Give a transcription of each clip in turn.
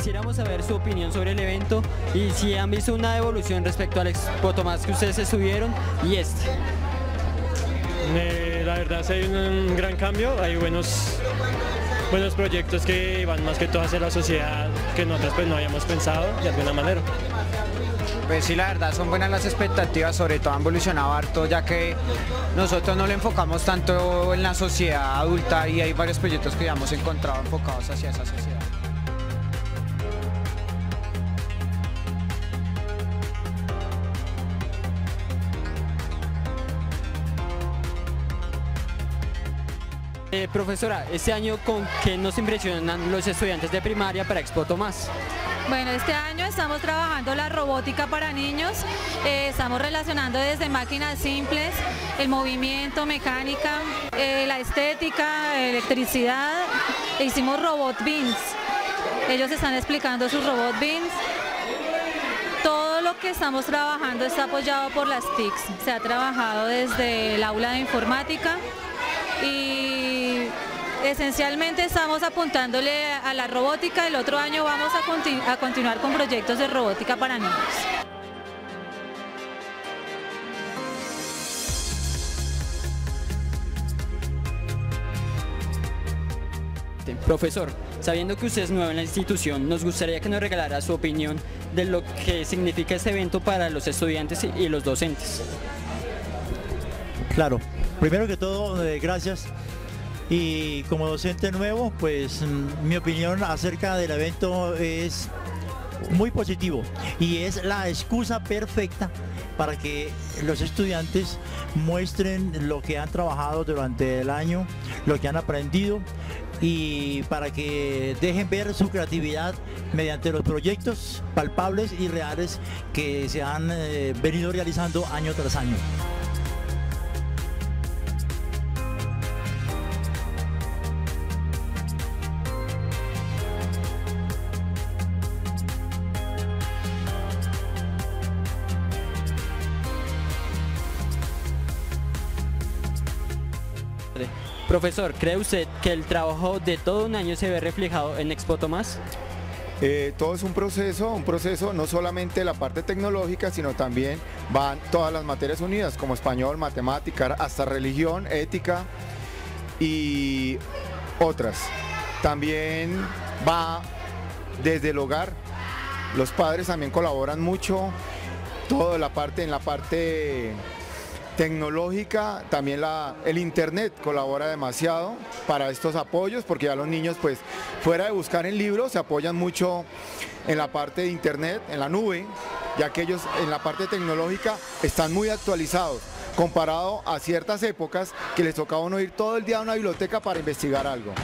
quisiéramos saber su opinión sobre el evento y si han visto una evolución respecto al Expotomás que ustedes estuvieron y este. La verdad sí hay un gran cambio, hay buenos proyectos que van más que todo hacia la sociedad que nosotros pues no habíamos pensado de alguna manera. Pues sí, la verdad son buenas las expectativas, sobre todo han evolucionado harto, ya que nosotros no le enfocamos tanto en la sociedad adulta y hay varios proyectos que ya hemos encontrado enfocados hacia esa sociedad. Profesora, este año ¿con qué nos impresionan los estudiantes de primaria para Expotomás? Bueno, este año estamos trabajando la robótica para niños, estamos relacionando desde máquinas simples, el movimiento, mecánica, la estética, electricidad, e hicimos robot beans, ellos están explicando sus robot beans. Todo lo que estamos trabajando está apoyado por las TICs, se ha trabajado desde el aula de informática y esencialmente estamos apuntándole a la robótica. El otro año vamos a continuar con proyectos de robótica para niños. Profesor, sabiendo que usted es nuevo en la institución, nos gustaría que nos regalara su opinión de lo que significa este evento para los estudiantes y los docentes. Claro, primero que todo, gracias. Y como docente nuevo, pues mi opinión acerca del evento es muy positivo y es la excusa perfecta para que los estudiantes muestren lo que han trabajado durante el año, lo que han aprendido y para que dejen ver su creatividad mediante los proyectos palpables y reales que se han venido realizando año tras año. Profesor, ¿cree usted que el trabajo de todo un año se ve reflejado en Expotomás? Todo es un proceso no solamente la parte tecnológica, sino también van todas las materias unidas, como español, matemática, hasta religión, ética y otras. También va desde el hogar, los padres también colaboran mucho, en la parte tecnológica, también el internet colabora demasiado para estos apoyos, porque ya los niños pues fuera de buscar en libros se apoyan mucho en la parte de internet, en la nube, ya que ellos en la parte tecnológica están muy actualizados comparado a ciertas épocas que les tocaba uno ir todo el día a una biblioteca para investigar algo.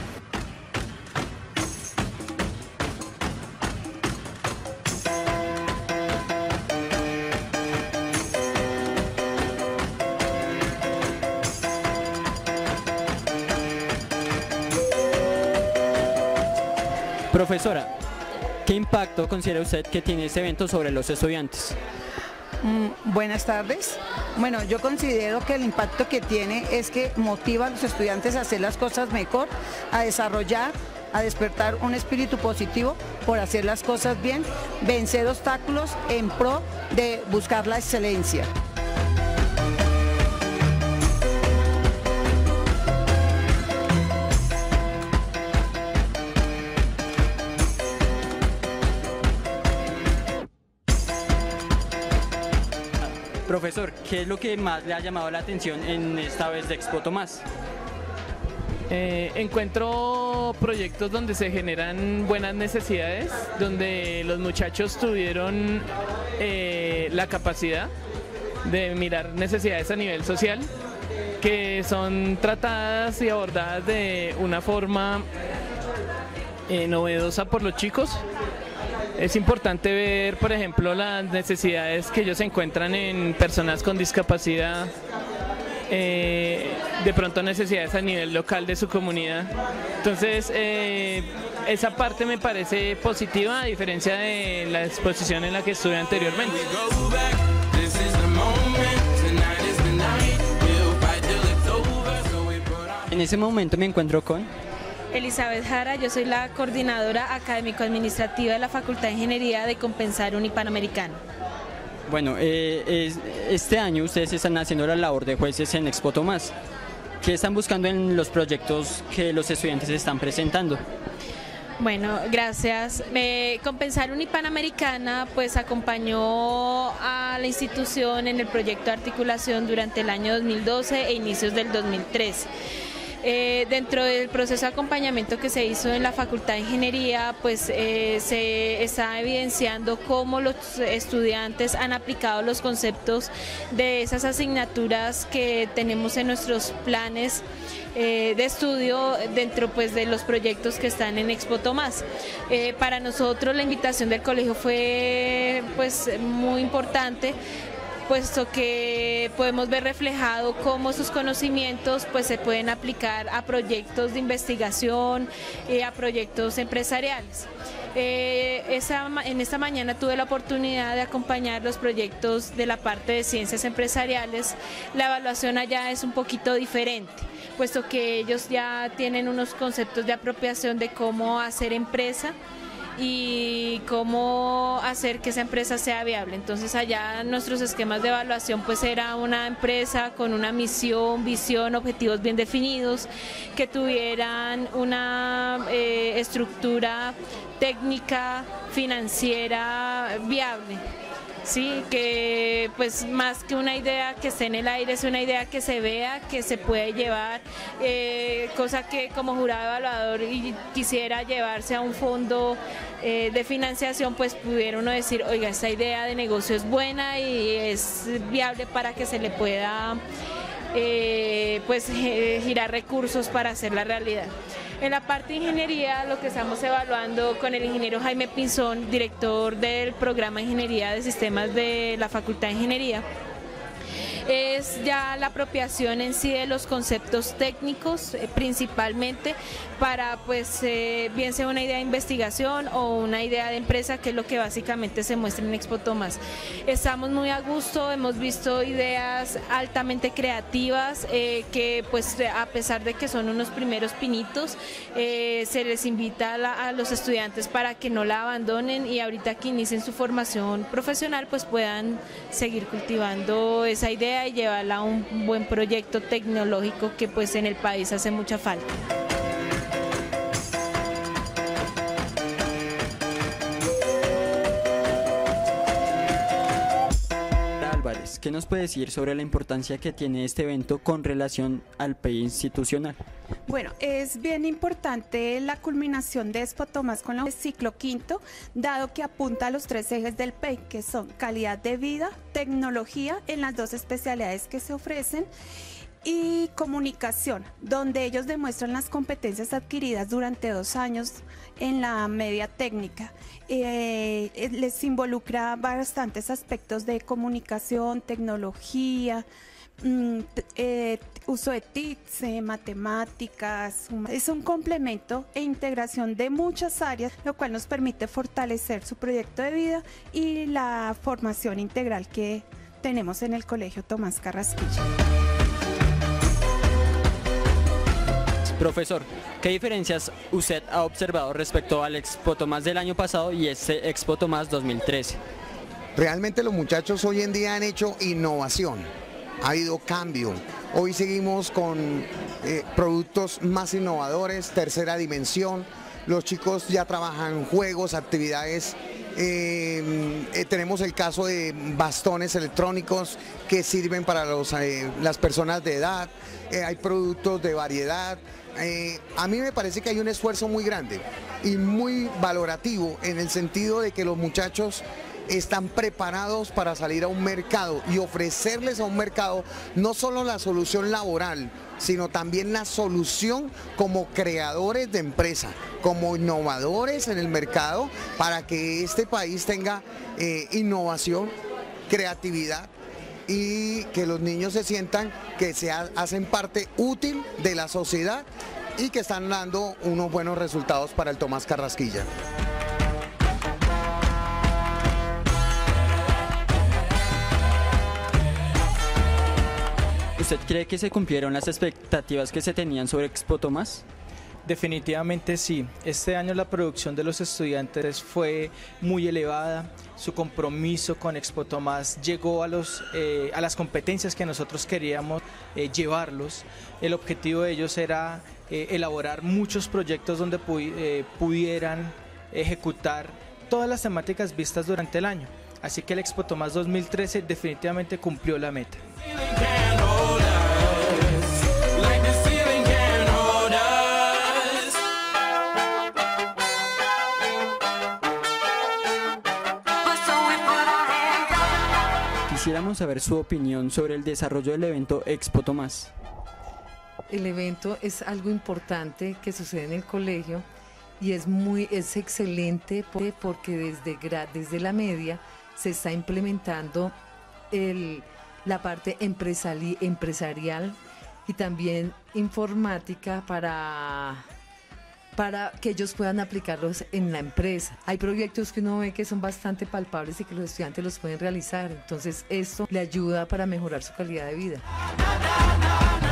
Profesora, ¿qué impacto considera usted que tiene este evento sobre los estudiantes? Buenas tardes. Bueno, yo considero que el impacto que tiene es que motiva a los estudiantes a hacer las cosas mejor, a desarrollar, a despertar un espíritu positivo por hacer las cosas bien, vencer obstáculos en pro de buscar la excelencia. Profesor, ¿qué es lo que más le ha llamado la atención en esta vez de Expotomás? Encuentro proyectos donde se generan buenas necesidades, donde los muchachos tuvieron la capacidad de mirar necesidades a nivel social, que son tratadas y abordadas de una forma novedosa por los chicos. Es importante ver, por ejemplo, las necesidades que ellos encuentran en personas con discapacidad, de pronto necesidades a nivel local de su comunidad. Entonces, esa parte me parece positiva a diferencia de la exposición en la que estuve anteriormente. En ese momento me encuentro con... Elizabeth Jara, yo soy la coordinadora académico-administrativa de la Facultad de Ingeniería de Compensar Unipanamericano. Bueno, este año ustedes están haciendo la labor de jueces en Expo Tomás. ¿Qué están buscando en los proyectos que los estudiantes están presentando? Bueno, gracias. Compensar Unipanamericana pues acompañó a la institución en el proyecto de articulación durante el año 2012 e inicios del 2013. Dentro del proceso de acompañamiento que se hizo en la Facultad de Ingeniería, pues se está evidenciando cómo los estudiantes han aplicado los conceptos de esas asignaturas que tenemos en nuestros planes de estudio dentro pues de los proyectos que están en Expo Tomás. Para nosotros la invitación del colegio fue pues muy importante, puesto que podemos ver reflejado cómo sus conocimientos pues se pueden aplicar a proyectos de investigación y a proyectos empresariales. En esta mañana tuve la oportunidad de acompañar los proyectos de la parte de ciencias empresariales. La evaluación allá es un poquito diferente, puesto que ellos ya tienen unos conceptos de apropiación de cómo hacer empresa y cómo hacer que esa empresa sea viable. Entonces allá nuestros esquemas de evaluación pues era una empresa con una misión, visión, objetivos bien definidos, que tuvieran una estructura técnica, financiera viable. Sí, que pues más que una idea que esté en el aire, es una idea que se vea, que se puede llevar, cosa que como jurado evaluador y quisiera llevarse a un fondo de financiación, pues pudiera uno decir, oiga, esta idea de negocio es buena y es viable para que se le pueda girar recursos para hacerla realidad. En la parte de ingeniería, lo que estamos evaluando con el ingeniero Jaime Pinzón, director del programa de Ingeniería de Sistemas de la Facultad de Ingeniería, es ya la apropiación en sí de los conceptos técnicos, principalmente para pues bien sea una idea de investigación o una idea de empresa, que es lo que básicamente se muestra en Expo Tomás. Estamos muy a gusto, hemos visto ideas altamente creativas que pues a pesar de que son unos primeros pinitos, se les invita a los estudiantes para que no la abandonen y ahorita que inicien su formación profesional pues puedan seguir cultivando esa idea y llevarla a un buen proyecto tecnológico que pues en el país hace mucha falta. Álvarez, ¿qué nos puede decir sobre la importancia que tiene este evento con relación al PEI institucional? Bueno, es bien importante la culminación de Expo Tomás con el ciclo quinto, dado que apunta a los 3 ejes del PEI, que son calidad de vida, tecnología en las 2 especialidades que se ofrecen, y comunicación, donde ellos demuestran las competencias adquiridas durante 2 años en la media técnica. Les involucra bastantes aspectos de comunicación, tecnología, uso de TICs, matemáticas. Es un complemento e integración de muchas áreas, lo cual nos permite fortalecer su proyecto de vida y la formación integral que tenemos en el Colegio Tomás Carrasquilla. Profesor, ¿qué diferencias usted ha observado respecto al Expo Tomás del año pasado y este Expo Tomás 2013? Realmente los muchachos hoy en día han hecho innovación, ha habido cambio. Hoy seguimos con productos más innovadores, tercera dimensión. Los chicos ya trabajan juegos, actividades. Tenemos el caso de bastones electrónicos que sirven para las personas de edad. Hay productos de variedad. A mí me parece que hay un esfuerzo muy grande y muy valorativo en el sentido de que los muchachos están preparados para salir a un mercado y ofrecerles a un mercado no solo la solución laboral, sino también la solución como creadores de empresa, como innovadores en el mercado, para que este país tenga innovación, creatividad, y que los niños se sientan que hacen parte útil de la sociedad y que están dando unos buenos resultados para el Tomás Carrasquilla. ¿Usted cree que se cumplieron las expectativas que se tenían sobre Expo Tomás? Definitivamente sí. Este año la producción de los estudiantes fue muy elevada. Su compromiso con Expo Tomás llegó a las competencias que nosotros queríamos llevarlos. El objetivo de ellos era elaborar muchos proyectos donde pudieran ejecutar todas las temáticas vistas durante el año. Así que el Expo Tomás 2013 definitivamente cumplió la meta. Quisiéramos saber su opinión sobre el desarrollo del evento Expo Tomás. El evento es algo importante que sucede en el colegio y es excelente porque desde la media se está implementando la parte empresarial y también informática para que ellos puedan aplicarlos en la empresa. Hay proyectos que uno ve que son bastante palpables y que los estudiantes los pueden realizar, entonces esto le ayuda para mejorar su calidad de vida.